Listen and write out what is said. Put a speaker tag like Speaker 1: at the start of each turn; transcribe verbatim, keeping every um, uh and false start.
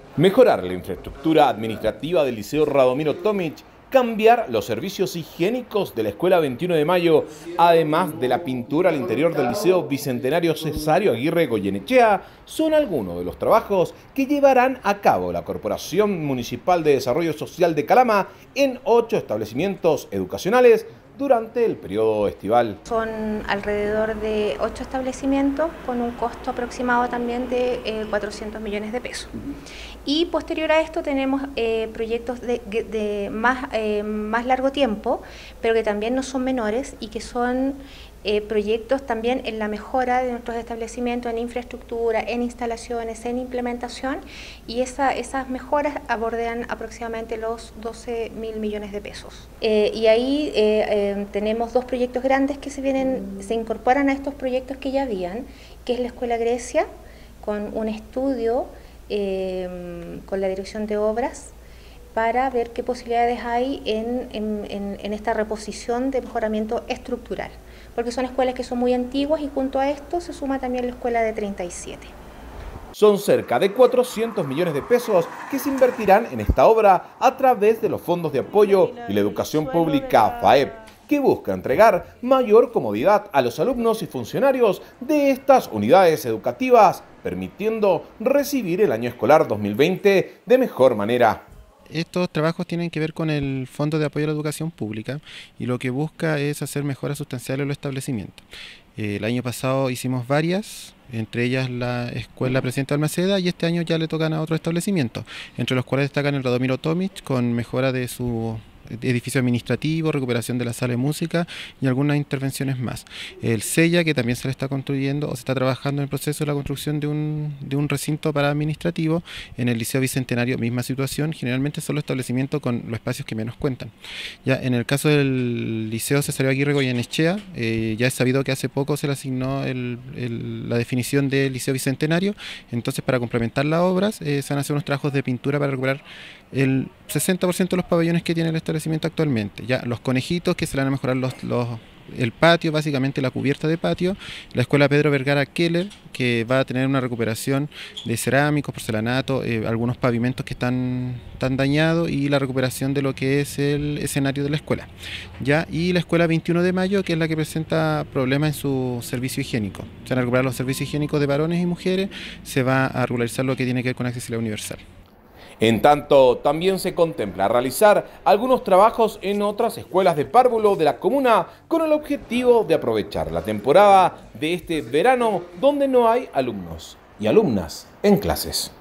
Speaker 1: Mejorar la infraestructura administrativa del Liceo Radomiro Tomic, cambiar los servicios higiénicos de la Escuela veintiuno de mayo, además de la pintura al interior del Liceo Bicentenario Cesario Aguirre Goyenechea, son algunos de los trabajos que llevarán a cabo la Corporación Municipal de Desarrollo Social de Calama en ocho establecimientos educacionales durante el periodo estival.
Speaker 2: Son alrededor de ocho establecimientos con un costo aproximado también de eh, cuatrocientos millones de pesos. Y posterior a esto tenemos eh, proyectos de, de más, eh, más largo tiempo, pero que también no son menores y que son eh, proyectos también en la mejora de nuestros establecimientos, en infraestructura, en instalaciones, en implementación, y esa, esas mejoras abordan aproximadamente los doce mil millones de pesos. Eh, y ahí eh, eh, tenemos dos proyectos grandes que se, vienen, se incorporan a estos proyectos que ya habían, que es la Escuela Grecia, con un estudio eh, con la Dirección de Obras, para ver qué posibilidades hay en, en, en, en esta reposición de mejoramiento estructural, porque son escuelas que son muy antiguas y junto a esto se suma también la escuela de treinta y siete.
Speaker 1: Son cerca de cuatrocientos millones de pesos que se invertirán en esta obra a través de los fondos de apoyo y la educación pública FAEP, que busca entregar mayor comodidad a los alumnos y funcionarios de estas unidades educativas, permitiendo recibir el año escolar dos mil veinte de mejor manera.
Speaker 3: Estos trabajos tienen que ver con el Fondo de Apoyo a la Educación Pública y lo que busca es hacer mejoras sustanciales en los establecimientos. Eh, el año pasado hicimos varias, entre ellas la Escuela Presidente Balmaceda, y este año ya le tocan a otros establecimientos, entre los cuales destacan el Radomiro Tomic con mejora de su edificio administrativo, recuperación de la sala de música y algunas intervenciones más. El SEIA, que también se le está construyendo o se está trabajando en el proceso de la construcción de un, de un recinto para administrativo. En el Liceo Bicentenario, misma situación, generalmente son los establecimientos con los espacios que menos cuentan. Ya en el caso del Liceo Cesario Aguirre Goyenechea, eh, ya es sabido que hace poco se le asignó el, el, la definición del Liceo Bicentenario, entonces para complementar las obras eh, se van a hacer unos trabajos de pintura para recuperar el sesenta por ciento de los pabellones que tiene el establecimiento actualmente. Ya los conejitos, que se le van a mejorar los, los, el patio, básicamente la cubierta de patio. La Escuela Pedro Vergara Keller, que va a tener una recuperación de cerámicos, porcelanato, eh, algunos pavimentos que están, están dañados, y la recuperación de lo que es el escenario de la escuela. Ya, y la Escuela veintiuno de mayo, que es la que presenta problemas en su servicio higiénico. Se van a recuperar los servicios higiénicos de varones y mujeres, se va a regularizar lo que tiene que ver con accesibilidad universal.
Speaker 1: En tanto, también se contempla realizar algunos trabajos en otras escuelas de párvulo de la comuna con el objetivo de aprovechar la temporada de este verano donde no hay alumnos y alumnas en clases.